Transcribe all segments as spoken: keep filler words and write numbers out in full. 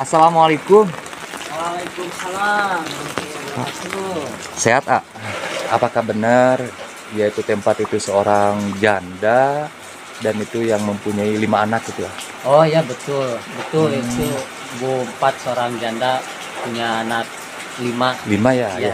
Assalamualaikum. Waalaikumsalam. Sehat, A? Apakah benar yaitu tempat itu seorang janda dan itu yang mempunyai lima anak gitu ya? Oh ya, betul, betul. Hmm. Itu Bu Empat, seorang janda punya anak lima. Lima ya, ya. Ya.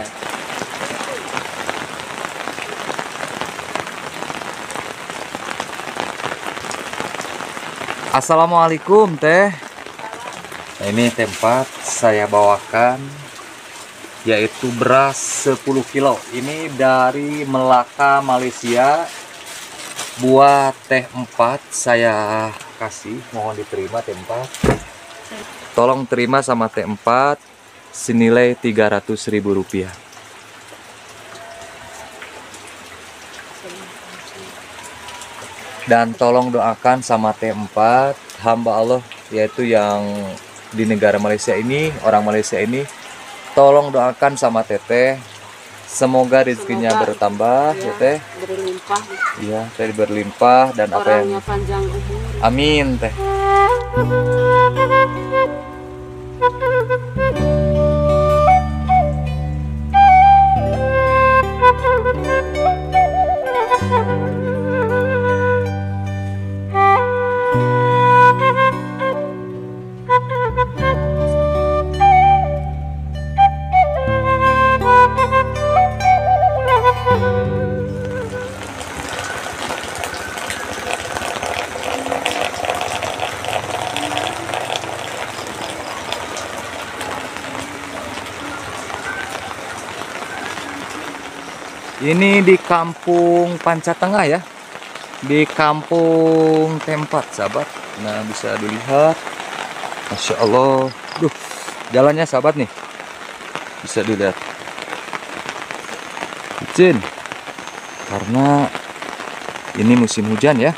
Assalamualaikum, Teh. Nah, ini tempat saya bawakan yaitu beras sepuluh kilo. Ini dari Melaka, Malaysia. Buat Teh Empat saya kasih, mohon diterima Teh Empat. Tolong terima sama Teh Empat senilai tiga ratus ribu rupiah. Dan tolong doakan sama Teh Empat, hamba Allah yaitu yang di negara Malaysia ini, orang Malaysia ini, tolong doakan sama Teteh, semoga rezekinya Semoga, bertambah, ya, ya Teh. berlimpah, Iya, Teh berlimpah dan apa yang orangnya panjang umur. amin, Teh. Ini di Kampung Panca Tengah ya, di Kampung Tempat, sahabat. Nah, bisa dilihat, Masya Allah. Duh, jalannya sahabat nih, bisa dilihat. Licin, karena ini musim hujan ya.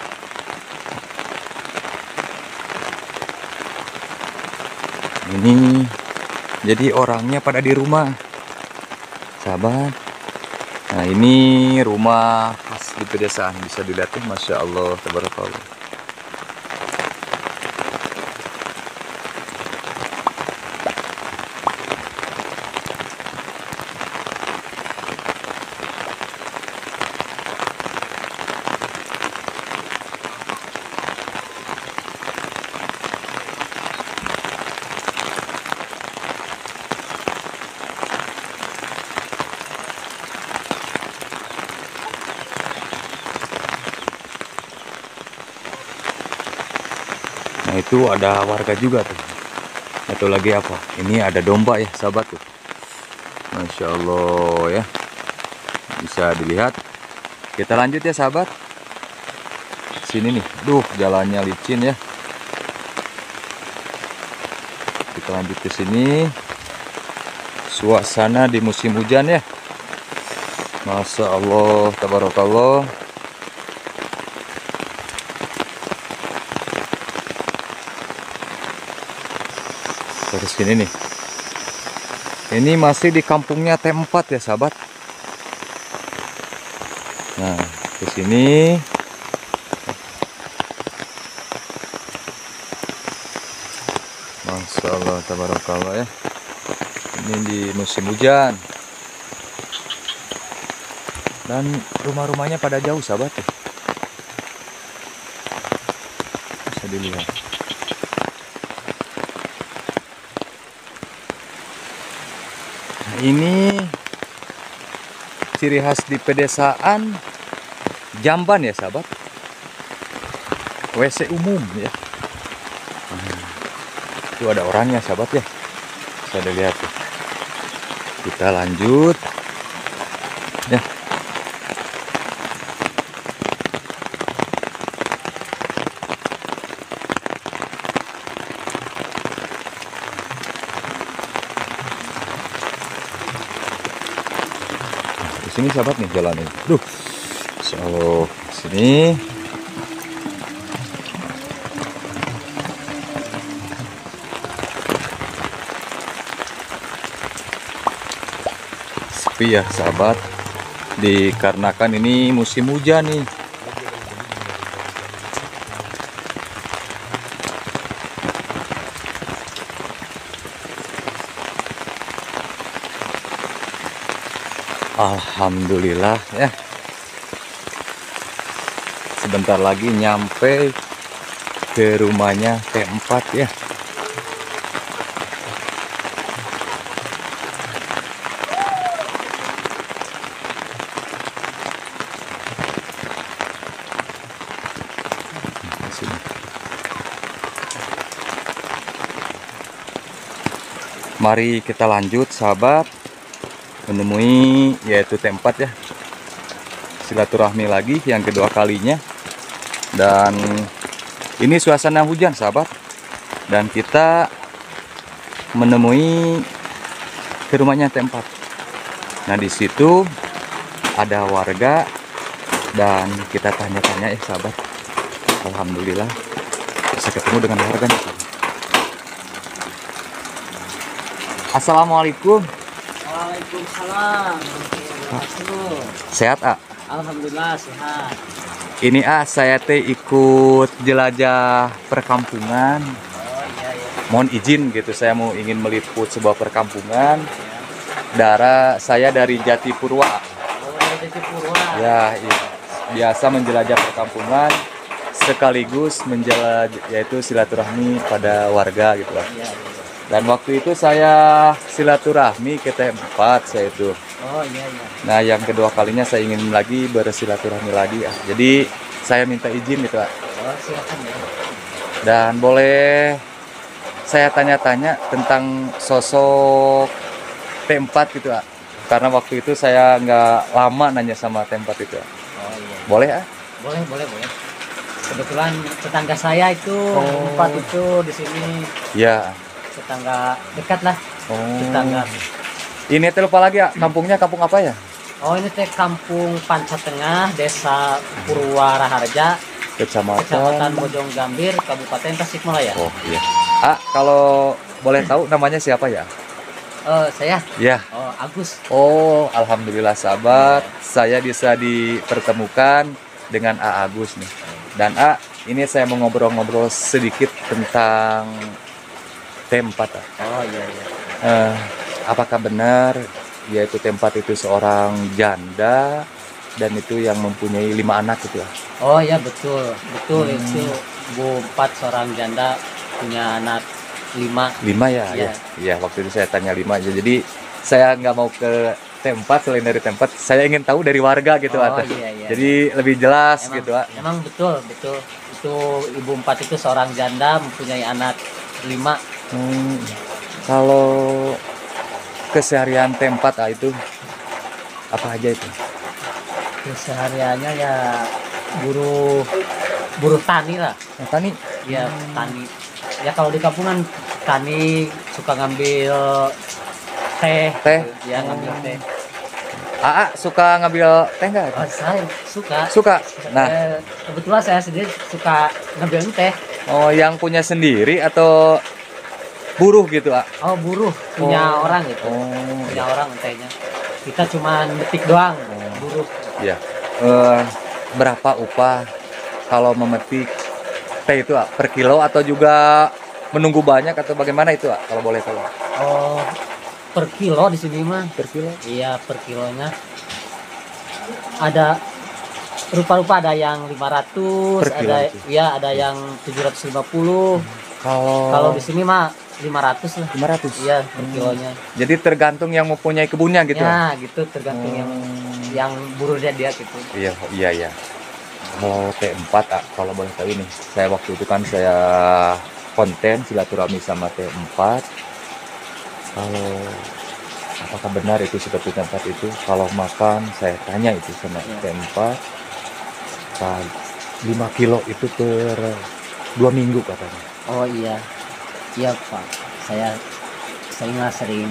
Ini jadi orangnya pada di rumah, sahabat. Nah, ini rumah khas di pedesaan, bisa dilihat tuh, Masya Allah, tabarakallah. Nah, itu ada warga juga tuh. Atau lagi apa? Ini ada domba ya, sahabat tuh. Masya Allah ya. Bisa dilihat. Kita lanjut ya, sahabat. Sini nih. Duh, jalannya licin ya. Kita lanjut ke sini. Suasana di musim hujan ya. Masya Allah, tabarakallah. Terus sini nih. Ini masih di kampungnya T empat ya, sahabat. Nah, ke sini. Masya Allah, tabarakallah ya. Ini di musim hujan. Dan rumah-rumahnya pada jauh, sahabat ya. Bisa dilihat. Ini ciri khas di pedesaan jamban ya, sahabat. W C umum ya. Nah, itu ada orangnya, sahabat ya. Bisa dilihat tuh. Kita lanjut ya. Sini sahabat nih jalannya. Duh, so sini. Sepi ya, sahabat. Dikarenakan ini musim hujan nih. Alhamdulillah ya. Sebentar lagi nyampe ke rumahnya T empat ya. Mari kita lanjut sahabat, menemui yaitu T empat ya. Silaturahmi lagi yang kedua kalinya. Dan ini suasana hujan sahabat. Dan kita menemui ke rumahnya T empat. Nah di situ ada warga dan kita tanya-tanya ya sahabat. Alhamdulillah bisa ketemu dengan warga nih, sahabat. Assalamualaikum. Waalaikumsalam. Sehat ah? Alhamdulillah sehat. Ini ah saya teh ikut jelajah perkampungan. Oh iya iya. Mohon izin gitu, saya mau ingin meliput sebuah perkampungan. Ya. Darah saya dari Jatipurwa. Oh dari Jatipurwa. Ya, iya. Biasa menjelajah perkampungan sekaligus menjelajah yaitu silaturahmi pada warga gitu lah. Iya, iya. Dan waktu itu saya silaturahmi ke T empat saya itu. Oh iya iya. Nah yang kedua kalinya saya ingin lagi bersilaturahmi lagi ya. Jadi saya minta izin gitu Pak. Oh silakan ya. Dan boleh saya tanya-tanya tentang sosok T empat gitu Pak. Karena waktu itu saya nggak lama nanya sama T empat itu Pak. Oh iya. Boleh ah? Boleh boleh boleh. Kebetulan tetangga saya itu Oh. empat itu di sini, Ya. tetangga dekat lah. Oh. Tetangga. Ini teh lupa lagi ya, kampungnya kampung apa ya? Oh ini teh Kampung Panca Tengah, Desa Purwaraharja, Kecamatan Kecamatan. Bojong Gambir, Kabupaten Tasikmalaya. Oh iya. Ah kalau boleh tahu namanya siapa ya? Eh saya, Ya. oh Agus. Oh, alhamdulillah sahabat, saya bisa dipertemukan dengan A Agus nih. Dan A, ini saya mau ngobrol-ngobrol sedikit tentang T empat. A. Oh iya iya. Eh, apakah benar yaitu T empat itu seorang janda dan itu yang mempunyai lima anak gitu ya? Oh iya betul betul Hmm. itu Bu Empat seorang janda punya anak lima. Lima ya? Iya. Ya, ya waktu itu saya tanya lima aja. Jadi saya nggak mau ke T empat selain dari T empat, saya ingin tahu dari warga gitu Oh, atas. iya, iya. Jadi lebih jelas Emang, gitu ah. emang betul betul itu Ibu Empat itu seorang janda mempunyai anak lima. Hmm, kalau keseharian T empat ah, itu apa aja itu? Kesehariannya ya buruh buruh tani lah. Nah, tani. Ya tani. Ya kalau di kampungan tani suka ngambil teh. Teh? Ya ngambil teh. Aa suka ngambil teh nggak? Oh, saya suka. Suka. Nah, Eh, kebetulan saya sendiri suka ngambil teh. oh yang punya sendiri atau buruh gitu ah? Oh buruh punya Oh. orang gitu. Oh, Punya orang tehnya. Kita cuma metik doang. Oh. Buruh. ya. Eh, berapa upah kalau memetik teh itu ah? Per kilo atau juga menunggu banyak atau bagaimana itu ah? Kalau boleh tahu. Oh per kilo di sini mah. Per kilo? Iya per kilonya. Ada rupa-rupa ada yang lima ratus, Per kilo ada itu? ya ada yang tujuh ratus lima puluh. Kalau Kalau di sini mah lima ratus lah. lima ratus. Iya per kilonya. Jadi tergantung yang mempunyai kebunnya gitu. Ya gitu tergantung yang Hmm. yang buruhnya dia gitu. Iya, iya, iya. Kalau T empat, ah, kalau boleh tahu ini, saya waktu itu kan saya konten silaturahmi sama T empat. Kalau apakah benar itu seperti T empat itu? Kalau makan, saya tanya itu sama Iya. T empat. lima kilo itu per dua minggu katanya. Oh iya, iya Pak. Saya saya nggak sering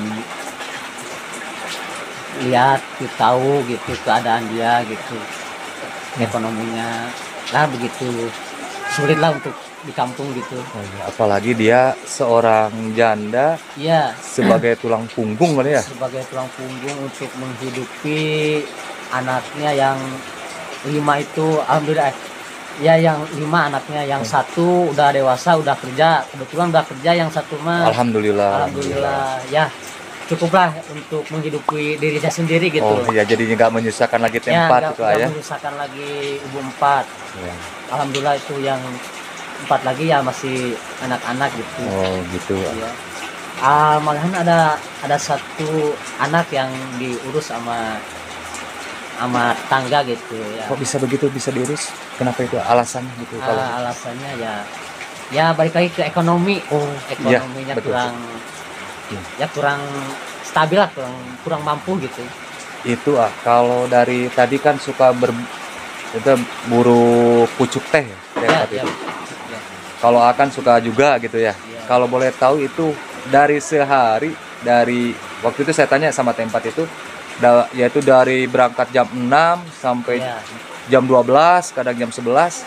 lihat, tahu gitu keadaan dia gitu, ekonominya. Lah begitu sulit lah untuk di kampung gitu. Oh, iya. Apalagi dia seorang janda Iya, sebagai tulang punggung kali ya. sebagai tulang punggung untuk menghidupi anaknya yang lima itu, alhamdulillah. Ya yang lima anaknya, yang Hmm. satu udah dewasa, udah kerja. Kebetulan udah kerja yang satu mah. Alhamdulillah. Alhamdulillah ya. cukuplah untuk menghidupi dirinya sendiri gitu. Oh iya, jadi nggak menyusahkan lagi Ya, tempat nggak itu nggak ya. menyusahkan lagi ibu empat. Ya. Alhamdulillah itu yang empat lagi ya masih anak-anak gitu. Oh gitu. Ya. Ah, malahan ada ada satu anak yang diurus sama sama tangga gitu ya. Kok bisa begitu, bisa diurus? Kenapa itu alasannya gitu? Kalau Ah, alasannya ya ya balik lagi ke ekonomi. oh iya, Ekonominya betul. kurang Iya. ya kurang stabil lah, kurang kurang mampu gitu. Itu ah, kalau dari tadi kan suka ber itu buru pucuk teh ya, Ya, tempat ya, itu. ya. Kalau akan suka juga gitu ya. Iya. Kalau boleh tahu itu dari sehari, dari waktu itu saya tanya sama tempat itu, da, yaitu dari berangkat jam enam sampai Ya. jam dua belas, kadang jam sebelas.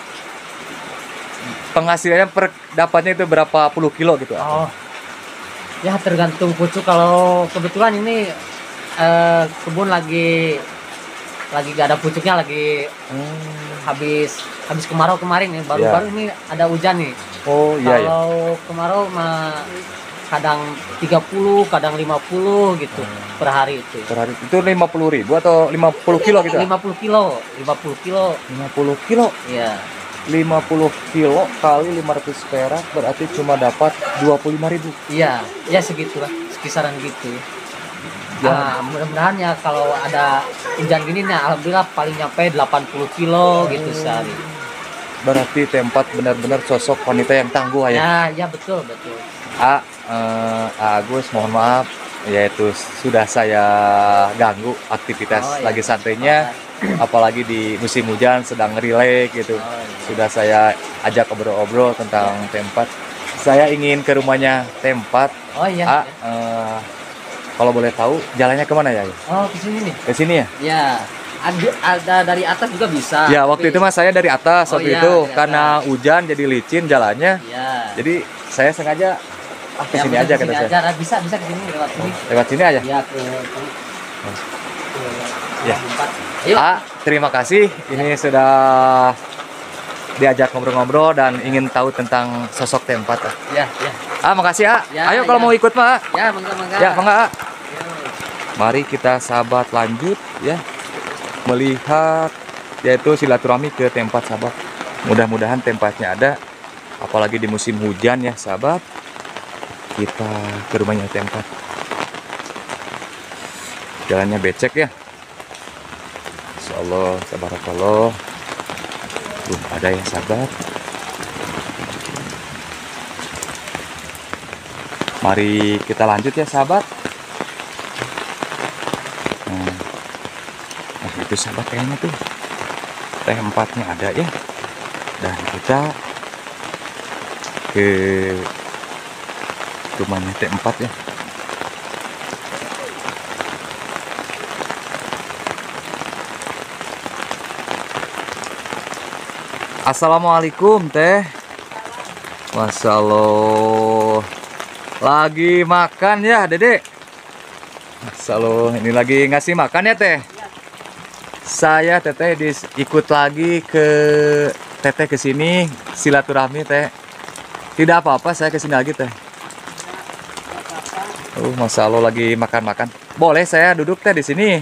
Penghasilannya per dapatnya itu berapa puluh kilo gitu. Oh, ya tergantung pucuk. Kalau kebetulan ini eh, kebun lagi lagi gak ada pucuknya, lagi Hmm. habis habis kemarau kemarin nih, baru-baru ini ada hujan nih. Oh iya ya. Kalau kemarau mah kadang tiga puluh, kadang lima puluh gitu per hari itu. Per hari itu lima puluh ribu atau lima puluh kilo gitu? lima puluh kilo, lima puluh kilo. lima puluh kilo. Iya. lima puluh kilo kali lima ratus perak berarti cuma dapat dua puluh lima ribu. Iya, ya segitulah, kisaran gitu. Ya. Ah, mudah-mudahan ya kalau ada hujan gini nih, alhamdulillah paling nyampe delapan puluh kilo gitu sehari. Berarti tempat benar-benar sosok wanita yang tangguh ya. Ya, ya betul, betul. A, eh, A Agus mohon maaf, yaitu sudah saya ganggu aktivitas Oh, iya. lagi santainya, apalagi di musim hujan sedang rileks gitu. Oh, iya. Sudah saya ajak obrol-obrol tentang tempat. Saya ingin ke rumahnya tempat. Oh iya. A, ya. eh, kalau boleh tahu jalannya kemana ya? Oh, ke sini nih. Ke sini ya? Ya, ada, ada dari atas juga bisa. Ya waktu itu mas saya dari atas Oh, waktu iya, itu dari karena hujan jadi licin jalannya. Ya. Jadi saya sengaja ah ke Ya, sini bisa aja ke kata sini saya. aja. Nah, bisa bisa ke sini lewat sini. Lewat sini aja. Ya ke, ke, Ya. empat. Ayo. A, terima kasih. Ini sudah diajak ngobrol-ngobrol dan ingin tahu tentang sosok tempat. A. Ya, ya. Ah, makasih A. Ya, Ayo kalau ya. mau ikut Pak. Ya, mangga mangga. Ya, mangga A. Ayo. Mari kita sahabat lanjut ya melihat yaitu silaturahmi ke tempat sahabat. Mudah-mudahan tempatnya ada, apalagi di musim hujan ya sahabat. Kita ke rumahnya tempat. Jalannya becek ya. Insyaallah, tabarakallah. Belum ada ya sahabat. Mari kita lanjut ya sahabat. Nah, nah itu sahabat kayaknya tuh teh empatnya ada ya. Dan kita ke rumahnya teh empat ya. Assalamualaikum teh. Masya Allah. Lagi makan ya Dedek. Masya Allah, ini lagi ngasih makan ya teh. Saya teteh dis, ikut lagi ke teteh ke sini silaturahmi teh. Tidak apa-apa saya ke sini lagi teh. Oh, Masya Allah lagi makan-makan. Boleh saya duduk teh di sini.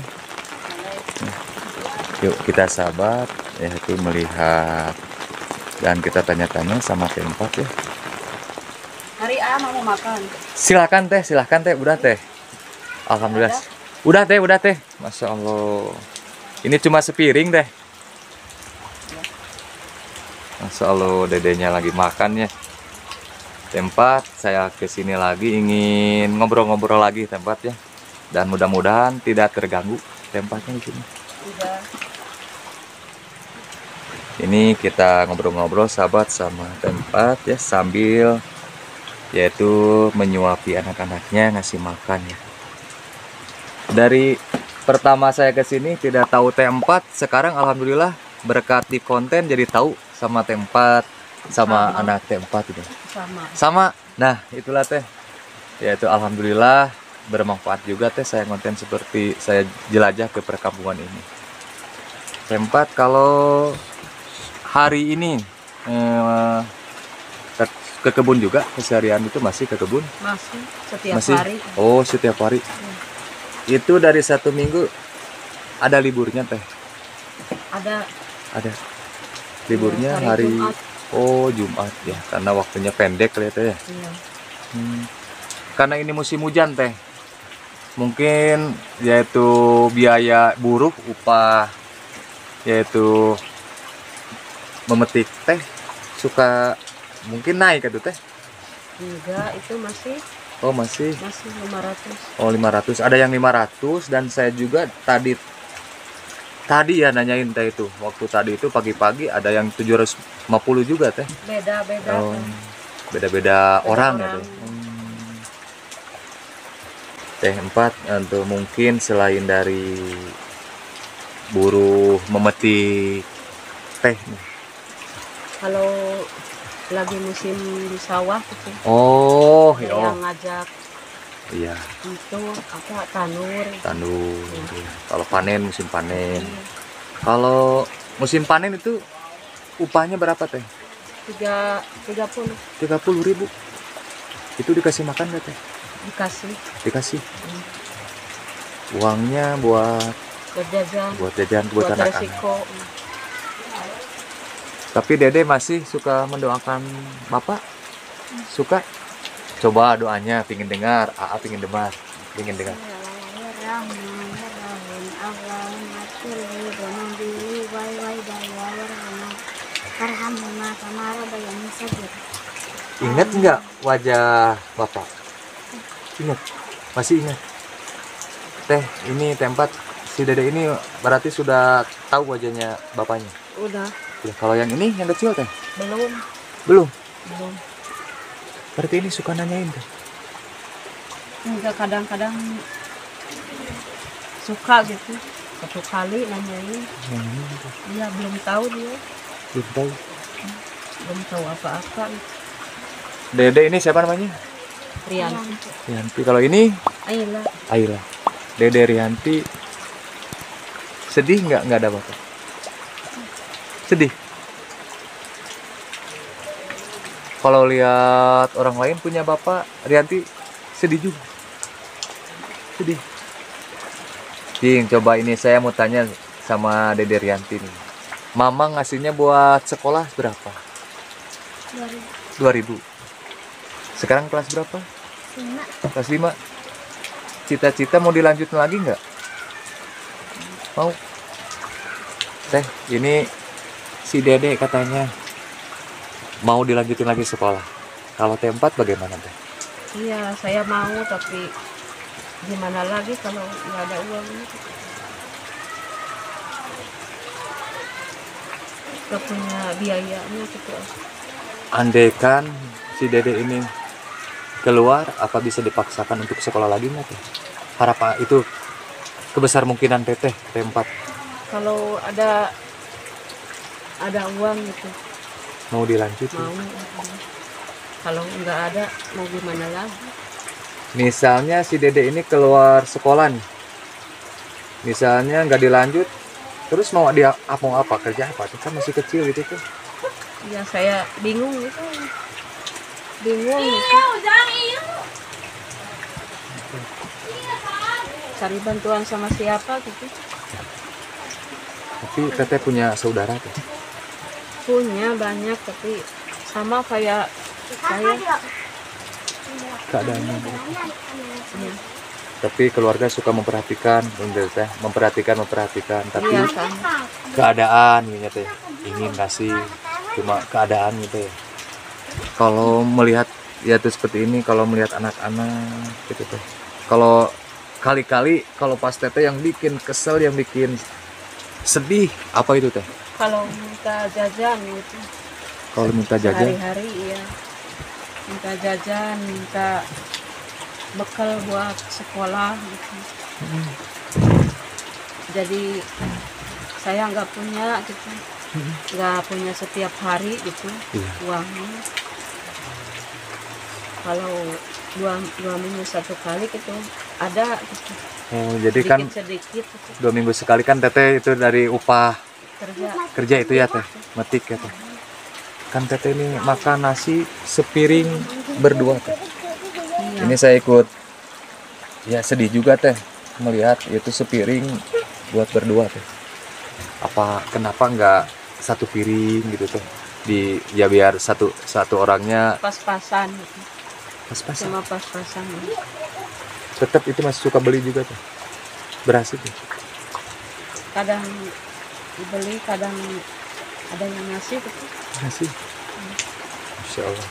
Yuk kita sahabat yaitu melihat dan kita tanya-tanya sama tempat ya. Hari A mau makan. Silakan teh, silakan teh, udah teh. Alhamdulillah. Udah teh, udah teh. Masya Allah. Ini cuma sepiring deh. Masya Allah, dedenya lagi makan ya. Tempat saya kesini lagi ingin ngobrol-ngobrol lagi tempat ya. Dan mudah-mudahan tidak terganggu tempatnya di sini. Udah. Ini kita ngobrol-ngobrol sahabat sama tempat ya sambil yaitu menyuapi anak-anaknya ngasih makan ya. Dari pertama saya ke sini tidak tahu tempat, sekarang alhamdulillah berkat di konten jadi tahu sama tempat sama, Sama. anak tempat itu. Sama. Sama. Nah, itulah teh. Yaitu alhamdulillah bermanfaat juga teh saya konten seperti saya jelajah ke perkampungan ini. Tempat kalau hari ini eh, ke kebun juga keseharian itu masih ke kebun? Masih setiap Masih? hari. Oh, setiap hari. Itu dari satu minggu ada liburnya teh? Ada Ada. Liburnya Hari hari, Jumat. oh Jumat ya, karena waktunya pendek lihat ya. iya. Hmm. Karena ini musim hujan teh, mungkin yaitu biaya buruh, upah, yaitu memetik teh suka mungkin naik itu teh. Enggak, itu masih Oh masih. masih lima ratus. Oh lima ratus. Ada yang lima ratus dan saya juga tadi tadi ya nanyain teh itu. Waktu tadi itu pagi-pagi ada yang tujuh ratus lima puluh juga teh. Beda-beda. Oh, kan. beda-beda orang ya orang. teh. Hmm. Teh empat untuk mungkin selain dari buruh memetik teh. Kalau lagi musim di sawah gitu. Oh, Ada ya. yang ngajak Iya, itu apa tanur. tandur. Kalau panen musim panen. Iya. Kalau musim panen itu upahnya berapa teh? Tiga tiga puluh tiga puluh ribu. Itu dikasih makan nggak teh? dikasih Dikasih. Uangnya buat buat jajan, buat jajan buat, buat anak-anak. resiko. Tapi Dede masih suka mendoakan Bapak? Suka? Coba doanya pingin dengar, A A pingin dengar, pingin dengar. Ingat nggak wajah Bapak? Ingat? Masih ingat? Teh, ini tempat si Dede ini berarti sudah tahu wajahnya bapaknya. Udah Ya, kalau yang ini yang kecil teh belum belum. belum. Berarti ini suka nanyain teh. Enggak, kadang-kadang suka gitu satu kali nanyain. Yang ini gitu. Iya, belum tahu dia, Belum tahu. belum tahu apa-apa. Dede ini siapa namanya? Rian, Rianti. Kalau ini ayolah. Ayla. Dede Rianti. Sedih nggak nggak ada bapak? Sedih. Kalau lihat orang lain punya bapak, Rianti sedih juga. Sedih. Cing, coba ini saya mau tanya sama Dede Rianti nih. Mama ngasihnya buat sekolah berapa? dua ribu. Sekarang kelas berapa? Kelas lima. Cita-cita mau dilanjutin lagi nggak? Mau? Teh, ini si Dede katanya mau dilanjutin lagi sekolah. Kalau T empat bagaimana teh? Iya, saya mau, tapi gimana lagi kalau nggak ada uang? Nggak punya biayanya gitu. Andaikan si Dede ini keluar, apa bisa dipaksakan untuk sekolah lagi nggak teh? Harapan itu kebesar mungkinan teteh T empat Kalau ada ada uang gitu, mau dilanjutin. mau. Kalau nggak ada, mau gimana lagi? Misalnya si Dede ini keluar sekolah nih, misalnya nggak dilanjut, terus mau dia mau apa, kerja apa? Itu kan masih kecil gitu tuh. Ya saya bingung gitu, bingung gitu. Cari bantuan sama siapa gitu? Tapi teteh punya saudara tuh. Punya banyak, tapi sama kayak saya. Keadaannya. Ya, Tapi keluarga suka memperhatikan, bener teh, memperhatikan memperhatikan. Tapi iya kan. keadaan gitu teh, ingin kasih cuma keadaan gitu ya. Kalau melihat ya tuh seperti ini, kalau melihat anak-anak gitu teh, kalau kali-kali kalau pas teteh yang bikin kesel, yang bikin sedih, apa itu teh? Kalau minta jajan gitu, Kalau minta jajan, hari-hari iya. Minta jajan, minta bekal buat sekolah gitu. Jadi saya nggak punya gitu, nggak punya setiap hari gitu Iya. uangnya. Kalau dua dua minggu satu kali gitu ada gitu, oh, jadi kan sedikit sedikit gitu, dua minggu sekali kan teteh itu dari upah kerja. kerja itu ya teh, metik ya teh. kan teteh ini makan nasi sepiring berdua teh. Iya. Ini saya ikut ya sedih juga teh melihat itu sepiring buat berdua teh. Apa kenapa nggak satu piring gitu teh? Di ya biar satu satu orangnya Pas-pasan gitu. pas-pasan. Cuma pas-pasan. Tetap itu masih suka beli juga teh. Beras itu. Kadang dibeli, kadang ada yang ngasih gitu. Nasi. Masya Allah.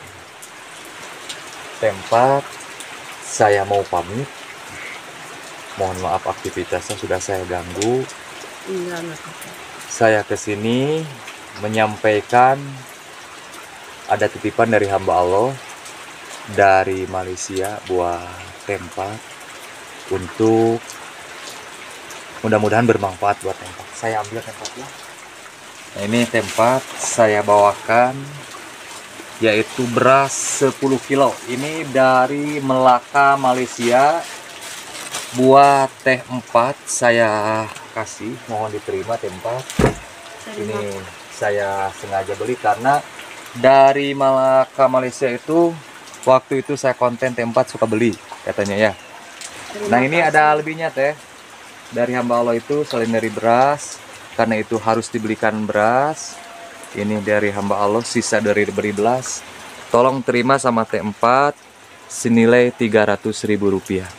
Tempat saya mau pamit. Mohon maaf aktivitasnya sudah saya ganggu. Enggak, enggak apa-apa. Saya kesini menyampaikan ada titipan dari hamba Allah dari Malaysia buat tempat untuk mudah-mudahan bermanfaat buat tempat. Saya ambil tempatnya. Nah, ini tempat saya bawakan yaitu beras sepuluh kilo. Ini dari Melaka, Malaysia. Buat teh empat saya kasih, mohon diterima tempat. Ini saya sengaja beli karena dari Malaka, Malaysia itu waktu itu saya konten teh empat suka beli katanya ya. Terima Nah ini kasih. ada lebihnya teh dari hamba Allah itu selain dari beras, karena itu harus dibelikan beras. Ini dari hamba Allah sisa dari beri belas. Tolong terima sama teh empat senilai tiga ratus ribu rupiah.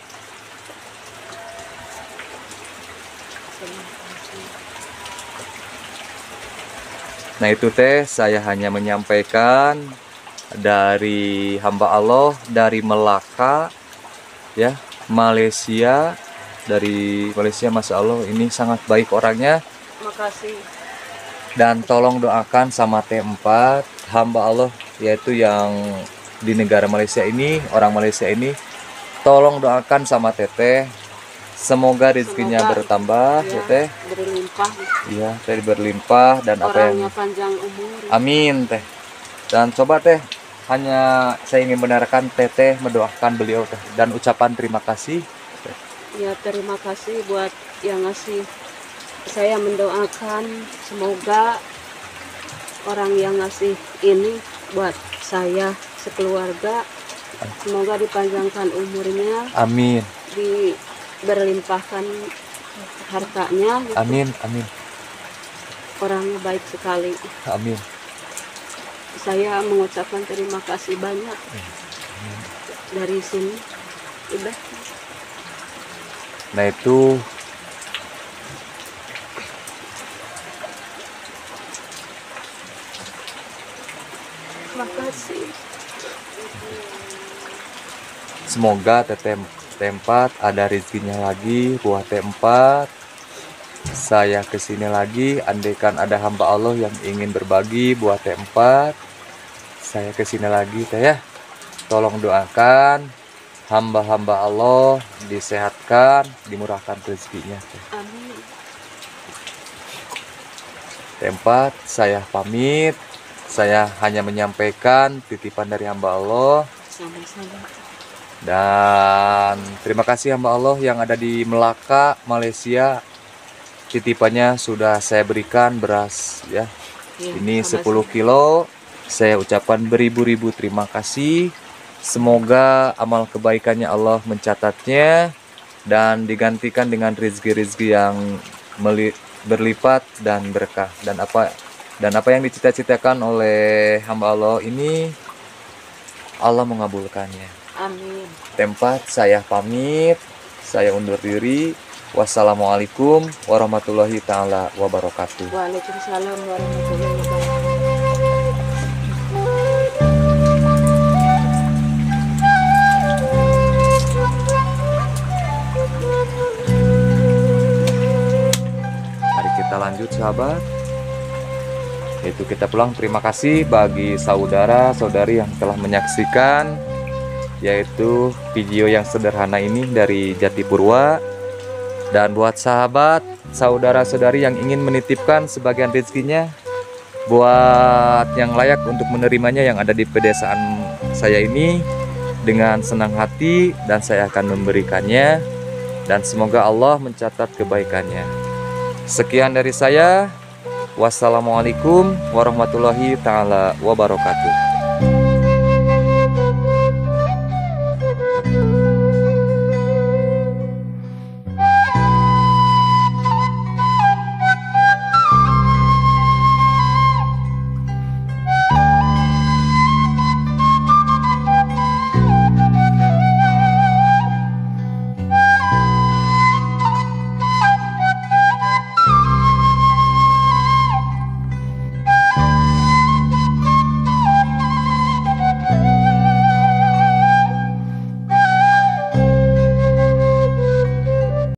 Nah itu teh saya hanya menyampaikan dari hamba Allah dari Melaka ya, Malaysia. Dari Malaysia, Masya Allah ini sangat baik orangnya. Makasih. Dan tolong doakan sama T empat hamba Allah yaitu yang di negara Malaysia ini, orang Malaysia ini. Tolong doakan sama Teteh semoga rezekinya Semoga, bertambah ya, ya, Teh. berlimpah. Iya, Teh berlimpah dan apa yang Orangnya panjang umur. amin Teh. Dan coba Teh hanya saya ingin benarkan Teteh mendoakan beliau Teh dan ucapan terima kasih. Ya terima kasih buat yang ngasih. Saya mendoakan semoga orang yang ngasih ini buat saya sekeluarga, semoga dipanjangkan umurnya, Amin. diberlimpahkan hartanya gitu. Amin, amin. Orangnya baik sekali. Amin. Saya mengucapkan terima kasih banyak dari sini. Udah. Nah itu Makasih. semoga Teteh tempat ada rezekinya lagi buat T empat. Saya kesini lagi andaikan ada hamba Allah yang ingin berbagi buat T empat. Saya kesini lagi Teh ya. Tolong doakan hamba-hamba Allah disehatkan, dimurahkan rezekinya. Amin. Tempat saya pamit. Saya hanya menyampaikan titipan dari hamba Allah. Sama-sama. Dan terima kasih hamba Allah yang ada di Melaka, Malaysia. Titipannya sudah saya berikan beras ya. Ya, Ini sama-sama. sepuluh kilo. Saya ucapkan beribu-ribu terima kasih. Semoga amal kebaikannya Allah mencatatnya dan digantikan dengan rezeki-rezeki yang meli- berlipat dan berkah, dan apa dan apa yang dicita-citakan oleh hamba Allah ini Allah mengabulkannya. Amin. Tempat saya pamit, saya undur diri. Wassalamualaikum warahmatullahi taala wabarakatuh. Waalaikumsalam warahmatullahi wabarakatuh. Mari kita lanjut sahabat. Itu kita pulang. Terima kasih bagi saudara-saudari yang telah menyaksikan yaitu video yang sederhana ini dari Jatipurwa. Dan buat sahabat, saudara-saudari yang ingin menitipkan sebagian rezekinya buat yang layak untuk menerimanya yang ada di pedesaan saya ini, dengan senang hati dan saya akan memberikannya, dan semoga Allah mencatat kebaikannya. Sekian dari saya. Wassalamualaikum warahmatullahi taala wabarakatuh.